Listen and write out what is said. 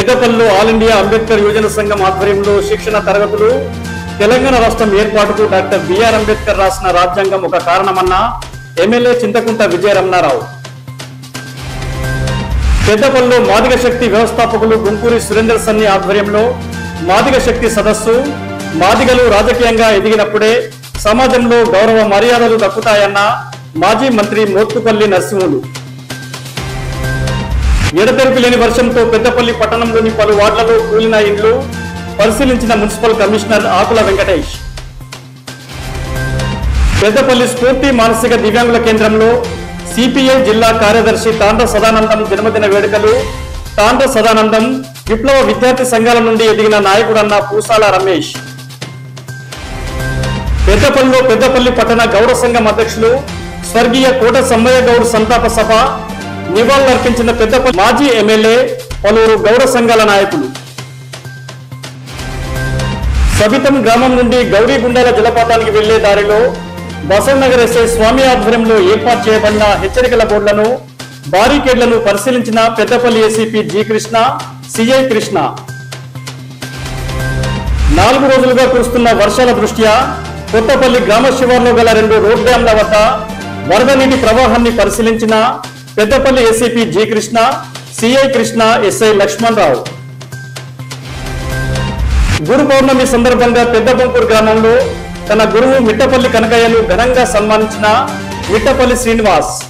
పెద్దపల్లిలో all India Ambedkar యువజన సంఘం ఆధ్వర్యంలో శిక్షణ తరగతులు. తెలంగాణ రాష్ట్రం ఏర్పాటుకు డాక్టర్ బిఆర్ అంబేద్కర్ రాసిన రాజ్యాంగం ఒక కారణమన్న ఎమ్మెల్యే చింతకుంట విజయరమణారావు. పెద్దపల్లిలో మాదిగ శక్తి వ్యవస్థాపకులు గుంకూరి సురేందర్ సన్ని ఆధ్వర్యంలో మాదిగ శక్తి సదస్సు. మాదిగలు రాజకీయంగా ఎదిగినప్పుడే సమాజంలో గౌరవ మర్యాదలు దక్కుతాయన్న మాజీ మంత్రి మోత్కుపల్లి నరసింహులు. ఎడతెరిపి లేని వర్షంతో పెద్దపల్లి పట్టణంలోని పలు వార్డులలో కూలిన ఇండ్లు పరిశీలించిన మున్సిపల్ కమిషనర్ ఆకుల వెంకటేష్. పెద్దపల్లి స్ఫూర్తి మానసిక దివ్యాంగుల కేంద్రంలో సిపిఐ జిల్లా కార్యదర్శి తాండ్ర సదానందం జన్మదిన వేడుకలు. తాండ్ర సదానందం విప్లవ విద్యార్థి సంఘాల నుండి ఎదిగిన నాయకుడన్న పూసాల రమేష్. పెద్దపల్లిలో పెద్దపల్లి పట్టణ గౌడ సంఘం అధ్యక్షులు స్వర్గీయ కోట సమ్మయ్య గౌడ్ సంతాప సభ. నివాళులర్పించిన పెద్దపల్లి మాజీ ఎమ్మెల్యే, పలువురు గౌడ సంఘాల నాయకులు. సబితం గ్రామం నుండి గౌరీగుండాల జలపాతానికి వెళ్లే దారిలో బసవనగర్ ఎస్ఐ స్వామి ఆధ్వర్యంలో ఏర్పాటు చేయబడిన హెచ్చరికల బోర్డులను, బారికేడ్లను పరిశీలించిన Peddapalli ACP G Krishna, CI Krishna. 4 రోజులుగా కురుస్తున్న వర్షాల దృష్ట్యా కొత్తపల్లి గ్రామ శివార్లో గల 2 రోడ్ డ్యాంల వద్ద వరద నీటి ప్రవాహాన్ని పరిశీలించిన Peddapalli ACP G Krishna, CI Krishna, SI Lakshman Rao. Guru Purnima సందర్భంగా పెద్దబంకూరు గ్రామంలో తన గురువు మిట్టపల్లి కనకయ్యను ఘనంగా సన్మానించిన మిట్టపల్లి శ్రీనివాస్.